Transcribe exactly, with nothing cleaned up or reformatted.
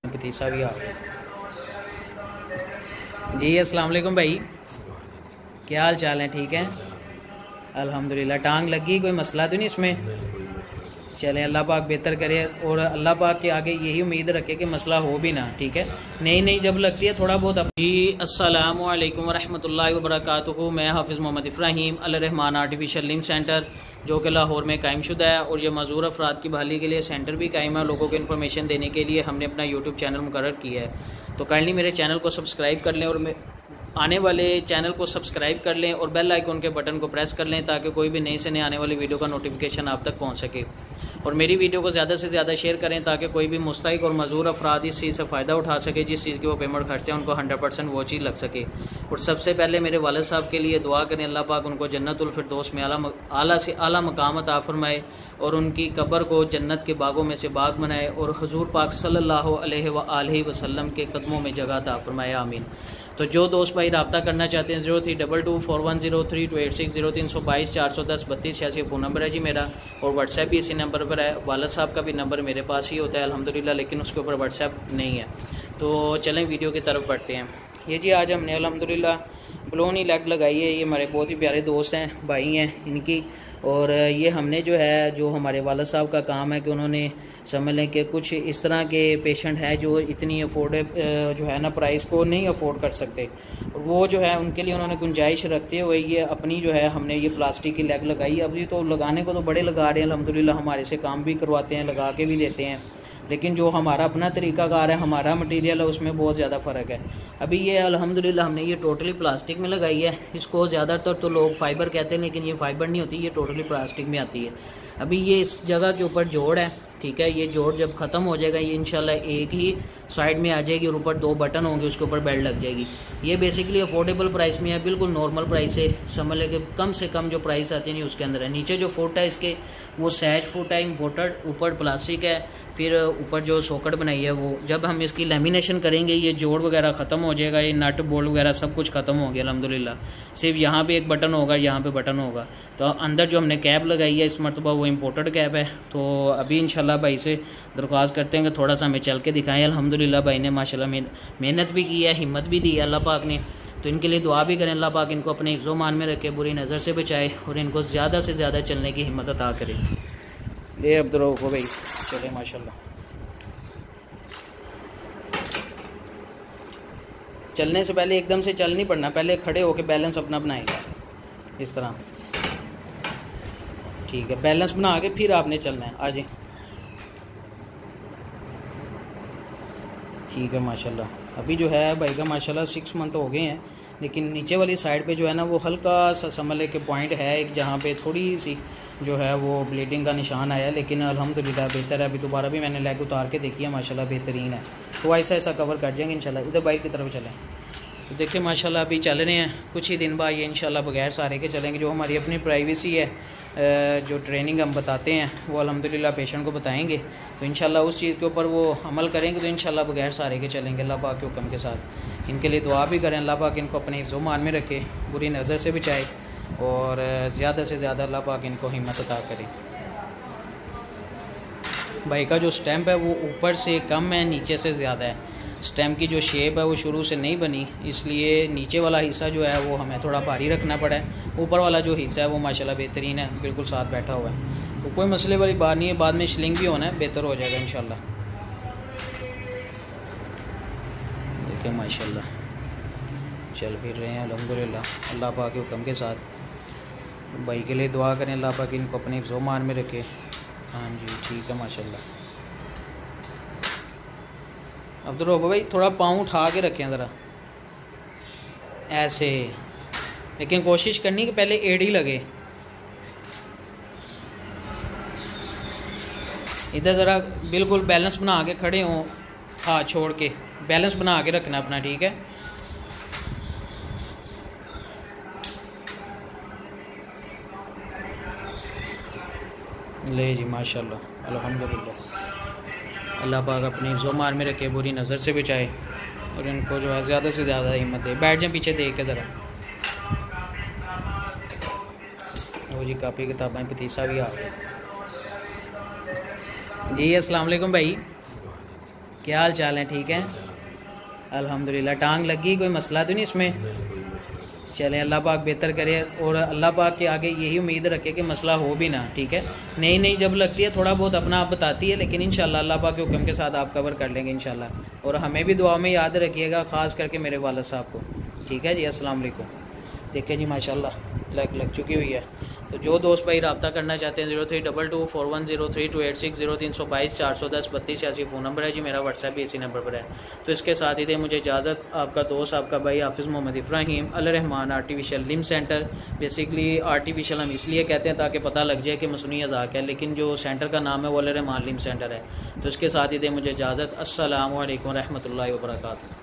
पतीसा भी आ गया जी। अस्सलाम वालेकुम भाई, क्या हाल चाल है? ठीक है अल्हम्दुलिल्लाह। टांग लगी, कोई मसला तो नहीं इसमें? चलें, अल्लाह पाक बेहतर करे और अल्लाह पाक के आगे यही उम्मीद रखे कि मसला हो भी ना। ठीक है, नई नई जब लगती है थोड़ा बहुत अब जी। अस्सलामु अलैकुम वरहमतुल्लाहि वबरकातुहू। मैं Hafiz Mohammad Ibrahim Al Rahman artificial limb centre जो कि लाहौर में कायम शुदा है, और ये मज़ूर अफराद की बहाली के लिए सेंटर भी कायम है। लोगों को इन्फॉर्मेशन देने के लिए हमने अपना यूट्यूब चैनल मुकर्रर किया है, तो काइंडली मेरे चैनल को सब्सक्राइब कर लें और आने वाले चैनल को सब्सक्राइब कर लें और बेल आइकन के बटन को प्रेस कर लें ताकि कोई भी नई से नई आने वाली वीडियो का नोटिफिकेशन आप तक पहुंच सके। और मेरी वीडियो को ज़्यादा से ज़्यादा शेयर करें ताकि कोई भी मुस्तहिक और मज़ूर अफराद इस चीज़ से फ़ायदा उठा सके, जिस चीज़ की वो पेमेंट खर्चे हैं उनको हंड्रेड परसेंट वो चीज़ लग सके। और सबसे पहले मेरे वालिद साहब के लिए दुआ करें, अल्लाह पाक उनको जन्नतुल फिरदौस में आला आला से आला मकाम अता फरमाए और उनकी कब्र को जन्नत के बागों में से बाग बनाए और हुजूर पाक सल्लल्लाहु अलैहि वआलिहि वसल्लम के कदमों में जगह अता फरमाए, आमीन। तो जो दोस्त भाई रब्ता करना चाहते हैं zero three double two four one zero three two eight six zero तीन सौ बाईस चार सौ दस बत्तीस छियासी फ़ोन नंबर है जी मेरा, और व्हाट्सएप भी इसी नंबर पर है। वालिद साहब का भी नंबर मेरे पास ही होता है अल्हम्दुलिल्लाह, लेकिन उसके ऊपर व्हाट्सएप नहीं है। तो चलें वीडियो की तरफ बढ़ते हैं। ये जी आज हमने अल्हम्दुलिल्लाह बलूनी लेग लगाई है। ये हमारे बहुत ही प्यारे दोस्त हैं, भाई हैं इनकी, और ये हमने जो है जो हमारे वालिद साहब का काम है कि उन्होंने समझ लें कि कुछ इस तरह के पेशेंट हैं जो इतनी अफोर्ड जो है ना प्राइस को नहीं अफोर्ड कर सकते, वो जो है उनके लिए उन्होंने गुंजाइश रखते हुए ये अपनी जो है हमने ये प्लास्टिक की लेग लगाई। अभी तो लगाने को तो बड़े लगा रहे हैं अल्हम्दुलिल्लाह, हमारे से काम भी करवाते हैं, लगा के भी देते हैं, लेकिन जो हमारा अपना तरीक़ाकार है, हमारा मटेरियल है, उसमें बहुत ज़्यादा फ़र्क है। अभी ये अल्हम्दुलिल्लाह हमने ये टोटली प्लास्टिक में लगाई है। इसको ज़्यादातर तो लोग फाइबर कहते हैं, लेकिन ये फाइबर नहीं होती, ये टोटली प्लास्टिक में आती है। अभी ये इस जगह के ऊपर जोड़ है, ठीक है, ये जोड़ जब ख़त्म हो जाएगा ये इंशाल्लाह एक ही साइड में आ जाएगी और ऊपर दो बटन होंगे, उसके ऊपर बेल्ट लग जाएगी। ये बेसिकली अफोर्डेबल प्राइस में है, बिल्कुल नॉर्मल प्राइस है, समझ लें कि कम से कम जो प्राइस आती है नहीं उसके अंदर है। नीचे जो फुट है इसके वो सैज फुट है इम्पोर्टेड, ऊपर प्लास्टिक है, फिर ऊपर जो सॉकेट बनाई है वो जब हम इसकी लेमिनेशन करेंगे ये जोड़ वगैरह ख़त्म हो जाएगा, ये नट बोल्ट वगैरह सब कुछ ख़त्म हो गया अल्हम्दुलिल्लाह। सिर्फ यहाँ पे एक बटन होगा, यहाँ पे बटन होगा। तो अंदर जो हमने कैप लगाई है इस मरतबा वो इम्पोर्टेड कैप है। तो अभी इंशाल्लाह भाई से दरख्वास्त करते हैं कि थोड़ा सा हमें चल के दिखाएं। अल्हम्दुलिल्लाह भाई ने माशाल्लाह मेहनत भी की है, हिम्मत भी दी है अल्लाह पाक ने, तो इनके लिए दुआ भी करें, अल्लाह पाक इनको अपने हिफ्ज़ो मान में रखे, बुरी नज़र से बचाए और इनको ज़्यादा से ज़्यादा चलने की हिम्मत अता करे। ये अब्दुल भाई चले माशाल्लाह। चलने से पहले एकदम से चल नहीं पड़ना, पहले खड़े होकर बैलेंस अपना बनाएगा इस तरह, ठीक है। बैलेंस बना के फिर आपने चलना है, आजे ठीक है माशाल्लाह। अभी जो है भाई का माशाल्लाह सिक्स मंथ हो गए हैं, लेकिन नीचे वाली साइड पे जो है ना वो हल्का सा समझ के पॉइंट है एक, जहाँ पे थोड़ी सी जो है वो ब्लीडिंग का निशान आया, लेकिन अल्हम्दुलिल्लाह बेहतर है। अभी दोबारा भी मैंने लेग उतार के देखी है, माशाल्लाह बेहतरीन है। तो ऐसा ऐसा कवर कर जाएंगे इंशाल्लाह। इधर बाइक की तरफ चलें तो देखिए माशाल्लाह अभी चल रहे हैं, कुछ ही दिन बाद ये इंशाल्लाह बगैर सहारे के चलेंगे। जो हमारी अपनी प्राइवेसी है, जो ट्रेनिंग हम बताते हैं वो अल्हम्दुलिल्लाह पेशेंट को बताएंगे, तो इंशाल्लाह उस चीज़ के ऊपर वो अमल करेंगे, तो इंशाल्लाह बगैर सहारे के चलेंगे अल्लाह पाक के हुक्म के साथ। इनके लिए दुआ भी करें, अल्लाह पाक इनको अपने हिफ्ज़ो मान में रखे, बुरी नज़र से बचाए और ज़्यादा से ज़्यादा अल्लाह पाक इनको हिम्मत अता करे। भाई का जो स्टैम्प है वो ऊपर से कम है, नीचे से ज़्यादा है। स्टैम्प की जो शेप है वो शुरू से नहीं बनी, इसलिए नीचे वाला हिस्सा जो है वो हमें थोड़ा भारी रखना पड़ा है। ऊपर वाला जो हिस्सा है वो माशाल्लाह बेहतरीन है, बिल्कुल साथ बैठा हुआ है, तो कोई मसले वाली बात नहीं है। बाद में स्लिंग भी होना है, बेहतर हो जाएगा इंशाल्लाह। देखिए माशाल्लाह चल फिर रहे हैं अल्हम्दुलिल्लाह अल्लाह पाक के हुक्म के साथ। भाई के लिए दुआ करें, अल्लाह पाक इनको अपने हिफ्ज़ो मान में रखे। हाँ जी ठीक है माशाल्लाह। अब्दुल भाई थोड़ा पाँव उठा के रखें ज़रा ऐसे, लेकिन कोशिश करनी कि पहले एड़ी लगे। इधर ज़रा बिल्कुल बैलेंस बना के खड़े हों, हाथ छोड़ के बैलेंस बना के रखना अपना, ठीक है। ले जी माशाल्लाह अल्हम्दुलिल्लाह, अल्लाह पाक अपनी ज़ुमान में रखे, बुरी नज़र से बचाए और इनको जो है ज़्यादा से ज़्यादा हिम्मत दे। बैठ जाए पीछे देख के ज़रा, वो जी कापी किताबें पतीसा भी आ गया जी। अस्सलाम वालेकुम भाई, क्या हाल चाल है? ठीक है अल्हम्दुलिल्लाह। टांग लगी, कोई मसला तो नहीं इसमें? चलें अल्लाह पाक बेहतर करे और अल्लाह पाक के आगे यही उम्मीद रखे कि मसला हो भी ना। ठीक है, नहीं नहीं जब लगती है थोड़ा बहुत अपना आप बताती है, लेकिन इंशाल्लाह अल्लाह पाक के हुक्म के साथ आप कवर कर लेंगे इंशाल्लाह। और हमें भी दुआ में याद रखिएगा, ख़ास करके मेरे वालिद साहब को। ठीक है जी, अस्सलाम वालेकुम। देखिए जी माशाल्लाह लग लग चुकी हुई है। तो जो दोस्त भाई रब्ता करना चाहते हैं zero three double two four one zero three two eight six zero तीन सौ बाईस चार सौ दस बत्तीस छियासी फ़ोन नंबर है जी। मेरा व्हाट्सएप भी इसी नंबर पर है। तो इसके साथ ही दे मुझे इजाज़त। आपका दोस्त आपका भाई Hafiz Mohammad Ibrahim Al Rahman artificial limb centre. Basically artificial हम इसलिए कहते हैं ताकि पता लग जाए कि मसनूई अज़ाक है, लेकिन जो सेंटर का नाम है वो अल रहमान लिम्ब सेंटर है। तो इसके साथ ही दे मुझे इजाज़त। अस्सलामु अलैकुम रहमतुल्लाहि व बरकातहू।